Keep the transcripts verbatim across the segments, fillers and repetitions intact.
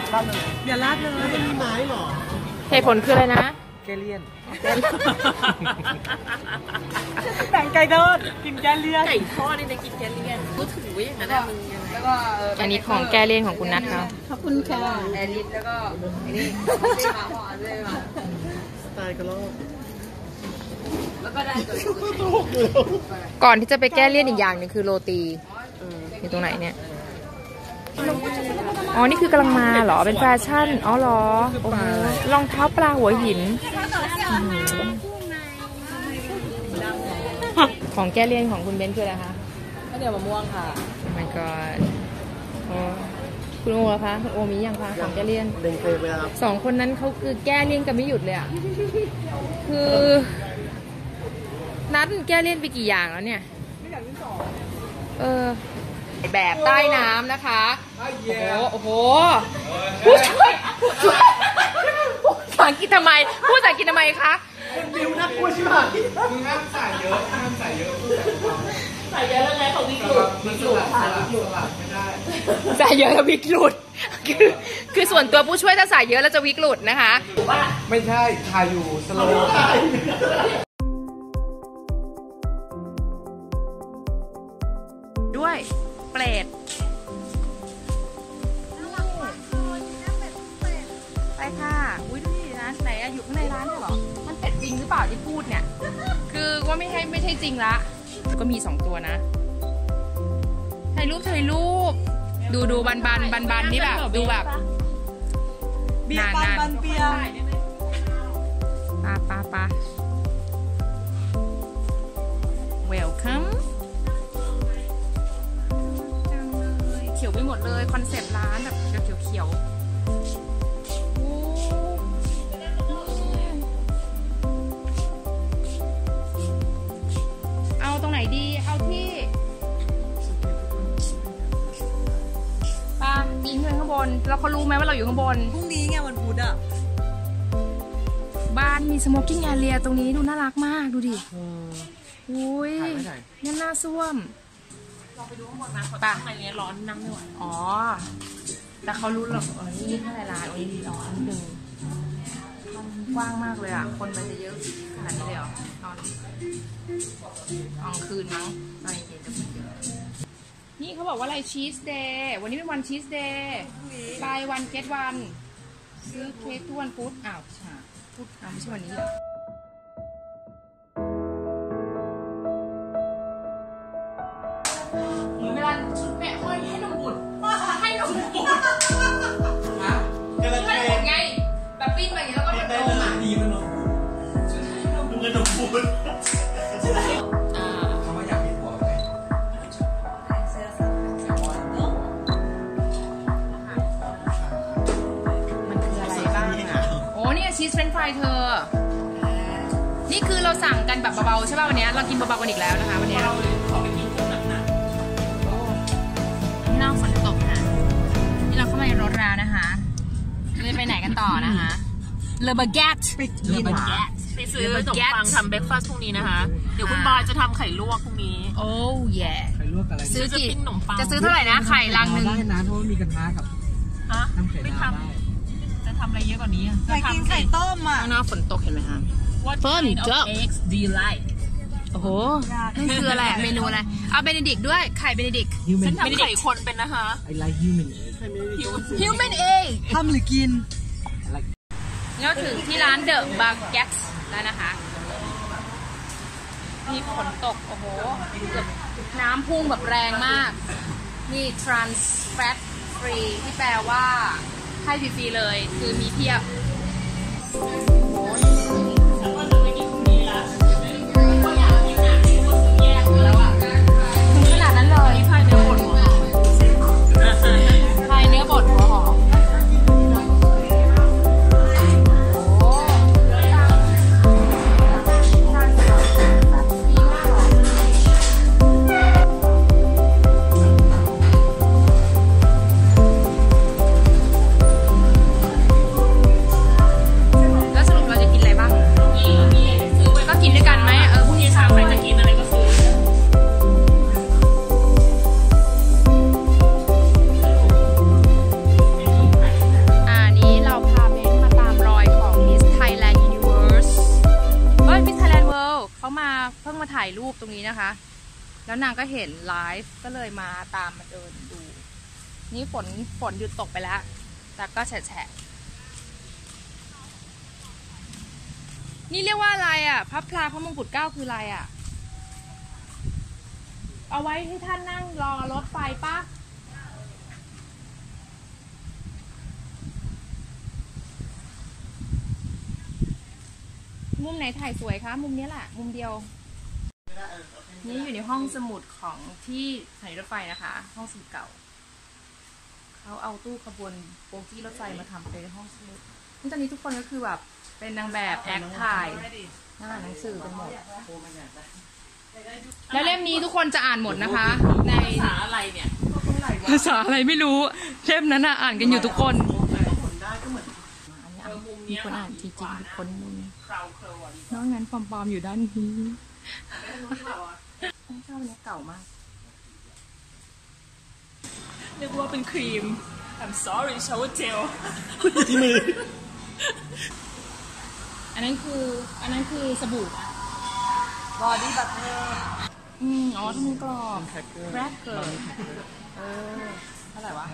อย่าลาดเลยไม่มีไม้หรอเหตุผลคืออะไรนะแกเลียนแต่งไก่ทอดกินแกเลียนไก่ทอดนี่นะกินแกเลียนพูดถึงว่าอย่างนั้นนะมึงแล้วก็อันนี้ของแกเลียนของคุณนัทครับขอบคุณค่ะแอริสแล้วก็อันนี้มาห่อด้วยมาสไตล์กระโลกแล้วก็ได้ก่อนที่จะไปแก้เลี่ยนอีกอย่างหนึ่งคือโรตีอยู่ตรงไหนเนี่ยอ๋อนี่คือกำลังมาเหรอเป็นแฟชั่นอ๋อเหรอโอ้โหรองเท้าปลาหัวหินของแก้เลี่ยนของคุณเบนคืออะไรคะข้าวเหนียวมะม่วงค่ะ oh my god คุณโอคะคุณโอมียังคะของแก้เลี่ยนเดินเคยไปแล้วสองคนนั้นเขาคือแก้เลี่ยนกันไม่หยุดเลยอ่ะคือนัดแก้เลี่ยนไปกี่อย่างแล้วเนี่ยไม่อย่างที่สองเออแบบใต้น้ำนะคะโอ้โหผู้ช่วยผู้ช่วยพูดภาษาอังกฤษทำไมพูดภาษาอังกฤษทำไมคะคนบิวน่ากลัวใช่ไหมมึงห้ามใส่เยอะห้ามใส่เยอะใส่เยอะแล้วไงเขาวิกฤตวิกฤตค่ะวิกฤตไม่ได้ใส่เยอะแล้ววิกฤตคือคือส่วนตัวผู้ช่วยถ้าใส่เยอะแล้วจะวิกฤตนะคะไม่ใช่ถ่ายอยู่สโลว์ด้วยเปรตไปค่ะอุ้ยดูดินะไหนอะอยู่ข้างในร้านเหรอมันเป็ดจริงหรือเปล่าที่พูดเนี่ยคือว่าไม่ใช่ไม่ใช่จริงละก็มีสองตัวนะถ่ายรูปถ่ายรูปดูดูบันบันบันบันนี่แบบดูแบบนานนานเปียปาปาปา welcomeเขียวไปหมดเลยคอนเซปต์ร้านแบบเขียวเขียวเอาตรงไหนดีเอาที่ปายิงขึ้นข้างบนแล้วเขารู้ไหมว่าเราอยู่ข้างบนพรุ่งนี้ไงวันพุธอ่ะบ้านมีสโมกิ้งแอเรียตรงนี้ดูน่ารักมากดูดิอุ้ยนี่น่าซ่วมลองไปดูข้างบนนะเขาตั้งอะไรเงี้ยร้อนนั่งไม่ไหวอ๋อแต่เขารู้หรอกอ๋อนี่ข้างในร้านวันนี้ร้อนนิดนึงกว้างมากเลยอ่ะคนมันจะเยอะขนาดนี้เลยเหรอตอนตอนคืนมั้งตอนเย็นจะคนเยอะนี่เขาบอกว่าอะไรชีสเดย์วันนี้เป็นวันชีสเดย์บายวันเก็ตวันซื้อเค้กทุกวันพุธอ้าวพุธอ้าวไม่ใช่วันนี้เหรอเวลาชุดแม่ห้อยให้นมบุตรให้นมบุตรนะที่มันหมดไงแบบปิ้นไปอย่างนี้แล้วก็เป็นนมอ่ะดีมันนมบุตรดูกันนมบุตรใช่ไหมอ่าเขาว่าอยากมีผัวไหมมันคืออะไรบ้างอ่ะโอ้นี่ชีสเฟรนช์ฟรายเธอนี่คือเราสั่งกันแบบเบาๆใช่ป่ะวันนี้เรากินเบาๆกันอีกแล้วนะคะวันนี้เราฝนตกนะนี่เราเข้ามาในรถแล้วนะคะเลยไปไหนกันต่อนะคะเลเบอร์แกตเลเบอร์แกตไปซื้อขนมปังทำเบรคฟาสต์พรุ่งนี้นะคะเดี๋ยวคุณบอยจะทำไข่ลวกพรุ่งนี้โอ้ยไข่ลวกอะไรซื้อกี่จะซื้อเท่าไหร่นะไข่ลังหนึ่งได้นะเพราะว่ามีกระทะกับฮะไม่ทำจะทำอะไรเยอะกว่านี้อยากกินไข่ต้มอ่ะข้างนอกฝนตกเห็นไหมคะฝนตก eggs do you like โอ้โหนั่นคืออะไรเมนูอะไรเอาเบเนดิกด้วยไข่เบเนดิกฉันทำไข่คนเป็นนะคะ I like human human egg ทำหรือกินแล้วถึงที่ร้านเดอะบาร์เก็ตแล้วนะคะมีฝนตกโอ้โหเกือบน้ำพุ่งแบบแรงมากนี่ trans fat free ที่แปลว่าให้ฟรีๆเลยคือมีเพียบขนาดนั้นเลยพายเนื้อบดหัวหอมพายเนื้อบดหัวหอมนี้นะคะ แล้วนางก็เห็นไลฟ์ก็เลยมาตามมาเดินดูนี่ฝนฝนหยุดตกไปแล้วแต่ก็แฉะนี่เรียกว่าอะไรอ่ะพระพลาพระมงกุฎเกล้าคืออะไรอ่ะเอาไว้ให้ท่านนั่งรอรถไฟปะมุมไหนถ่ายสวยคะมุมนี้แหละมุมเดียวนี่อยู่ในห้องสมุดของที่สถานีรถไฟนะคะห้องสมุดเก่าเขาเอาตู้ขบวนโบกี้รถไฟมาทำเป็นห้องสมุดตอนนี้ทุกคนก็คือแบบเป็นนางแบบแอคถ่ายหน้าหนังสือกันหมดแล้วเล่มนี้ทุกคนจะอ่านหมดนะคะในภาษาอะไรเนี่ยภาษาอะไรไม่รู้เล่มนั้นอ่านกันอยู่ทุกคนมีคนอ่านจริงๆทุกคนนึงนอกนั้นปลอมๆอยู่ด้านนี้เจ้าเนี้ยเก่ามากนึกว่าเป็นครีม I'm sorry shower gel ที่มืออันนั้นคืออันนั้นคือสบู่บอดี้บัตเตอร์อืมอ๋อทำกรอบแครกเกอร์เออเท่าไหร่วะ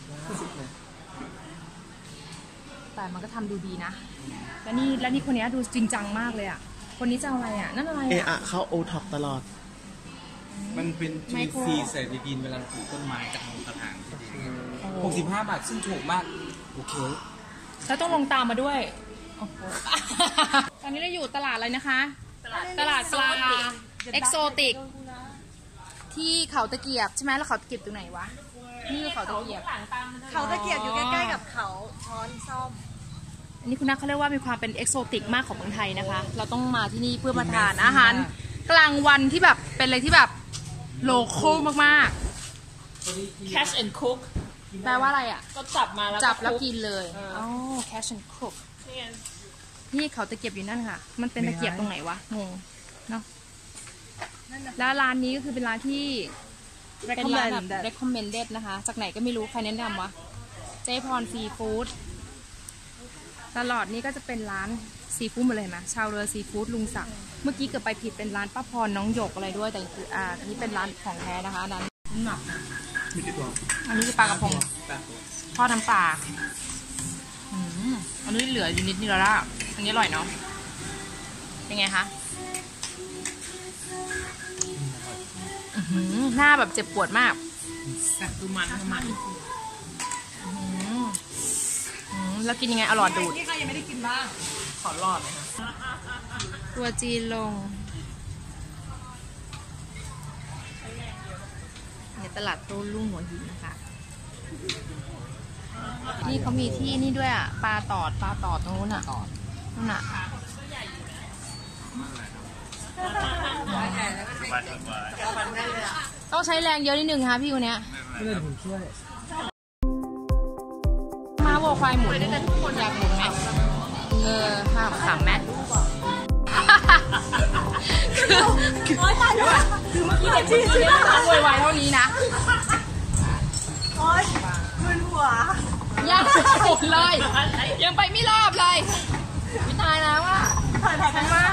แต่มันก็ทำดูดีนะแล้วนี่แล้วนี่คนนี้ดูจริงจังมากเลยอ่ะคนนี้จะเอาอะไรอ่ะนั่นอะไรอ่ะเอะอะเข้าโอท็อปตลอดมันเป็นจุลินทรีย์ใส่ในดินเวลาปลูกต้นไม้จากกระถางหกสิบห้าบาทซึ่งถูกมากโอเคแล้วต้องลงตามมาด้วยตอนนี้เราอยู่ตลาดอะไรนะคะตลาดปลาเอ็กโซติกที่เขาตะเกียบใช่ไหมแล้วเขาตะเกียบตรงไหนวะนี่เขาตะเกียบเขาตะเกียบอยู่ใกล้ๆกับเขาช้อนซ่อมอันนี้คุณนักเขาเรียกว่ามีความเป็นเอ็กโซติกมากของเมืองไทยนะคะเราต้องมาที่นี่เพื่อมาทานอาหารกลางวันที่แบบเป็นอะไรที่แบบโลคอลมากๆ Catch and cook แปลว่าอะไรอ่ะก็จับมาแล้วจับแล้วกินเลยอ๋อ Catch and cook นี่เขาตะเกียบอยู่นั่นค่ะมันเป็นตะเกียบตรงไหนวะงงเนาะแล้วร้านนี้ก็คือเป็นร้านที่เป็นร้านแบบ recommended นะคะจากไหนก็ไม่รู้ใครแนะนำวะเจ๊พรซีฟู้ดตลอดนี้ก็จะเป็นร้านซีฟู้ดหมดเลยนะชาวเรือซีฟู้ดลุงศักดิ์เมื่อกี้เกือบไปผิดเป็นร้านป้าพรน้องหยกอะไรด้วยแต่คืออ่าอันนี้เป็นร้านของแท้นะคะนั้นหนักอันนี้คือปลากระพงทอดน้ำปลาอืมอันนี้เหลืออยู่นิดนึงแล้วล่ะอันนี้อร่อยเนาะเป็นไงคะหน้าแบบเจ็บปวดมากแซ่บดูมันมันแล้วกินยังไงอร่อยดูดที่ใครยังไม่ได้กินบ้างขอรอดเลยค่ะตัวจีนลงในตลาดโต้รุ่งหัวหินนะคะนี่เขามีที่นี่ด้วยอ่ะปลาตอดปลาตอดตรงนู้นอ่ะนู่นอ่ะต้องใช้แรงเยอะนิดนึงค่ะพี่คนเนี้ยไม่เลยผมช่วยมาวัวควายหมุนอยากหมุนไหมเออภาพขำไหมคือคือคือเมื่อกี้เด็กเมื่อกี้เนี่ยต้องโวยวายเท่านี้นะโอ๊ยมึนหัวยังหมดเลยยังไปไม่รอบเลยไม่ตายแล้วอ่ะถ่ายถ่ายถ่ายมา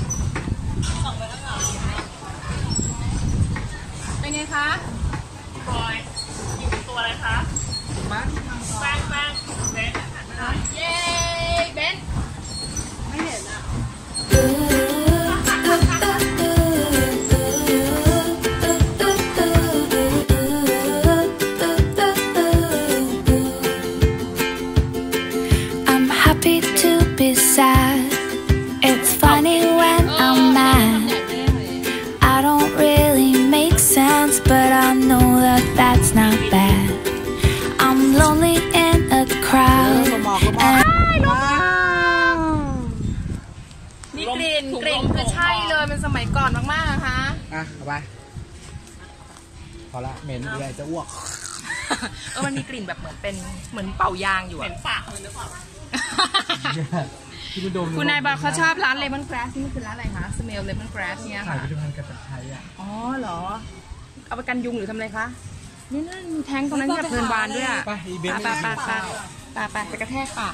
เป็นไงคะบอยอยู่ตัวอะไรคะมาแป้งแป้งเบนเย้เบนไม่เห็นอ่ะ I'm happy to be sad. It's funny when I'm mad. I don't really make sense, but I know that that's not bad. I'm lonely in a crowd. And นี่กลิ่นกลิ่นคือใช่เลยเป็นสมัยก่อนมากๆนะคะอ่ะเอาไปพอละเหม็นอะไรจะอ้วกเออมันมีกลิ่นแบบเหมือนเป็นเหมือนเป่ายางอยู่อะเหม็นปากเลยหรือเปล่าคุณนายบอกเขาชอบร้านเลมอนกราสนี่คือร้านอะไรคะสเมลเลมอนกราสเนี่ยค่ะขายผลิตภัณฑ์กระต่ายไทยอ่ะอ๋อเหรอเอาไปกันยุงหรือทำอะไรคะนี่นั่นมีแทงตรงนั้นแบบเพลินวานด้วยอ่ะไปอีเวนต์ไปไปไปไปไปไปกระแทกปาก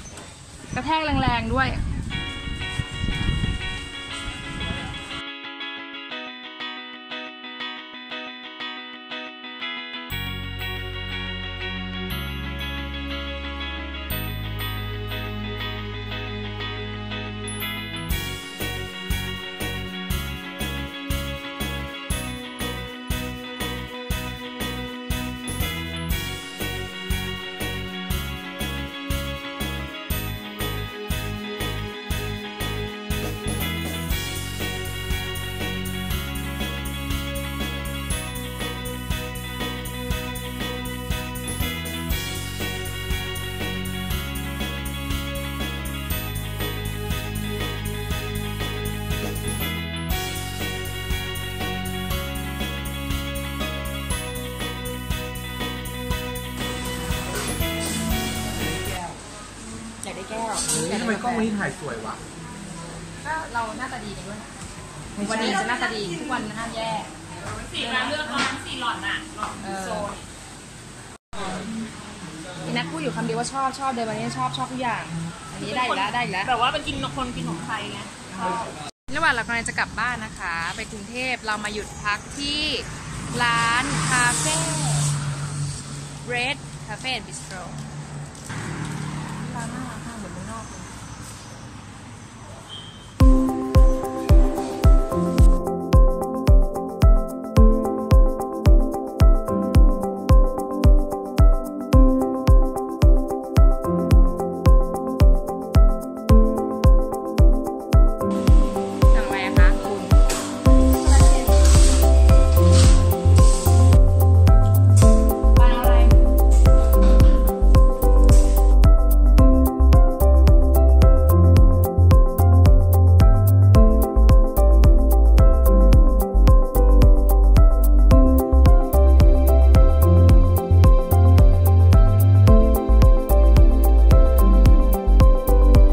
กระแทกแรงๆด้วยทำไมกล้องวันนี้ถ่ายสวยวะก็เราหน้าตาดีด้วยวันนี้จะหน้าตาดีทุกวันห้ามแย่สี่มาเลือกร้านสี่หลอดน่ะหลอดโซนพี่นัทพูดอยู่คำเดียวว่าชอบชอบเดินวันนี้ชอบชอบทุกอย่างอันนี้ได้อีกแล้วได้อีกแล้วแบบว่าเป็นกินคนกินของไทยไงชอบระหว่างเรากำลังจะกลับบ้านนะคะ ไปกรุงเทพเรามาหยุดพักที่ร้านคาเฟ่ Red Cafe and Bistro